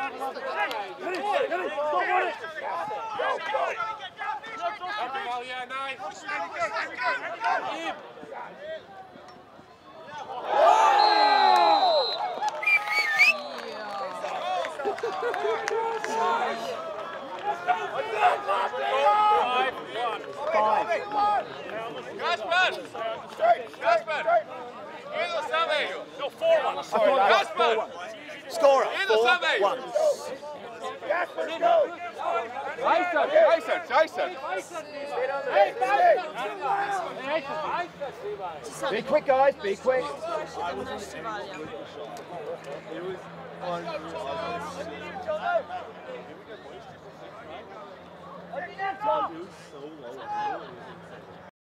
Yeah, nice. Gasper! Ido sam ello. No, 4-1. Sorry, Gasper! Scorer, 4-1. Gasper, go! Jason! Be quick, guys, be quick.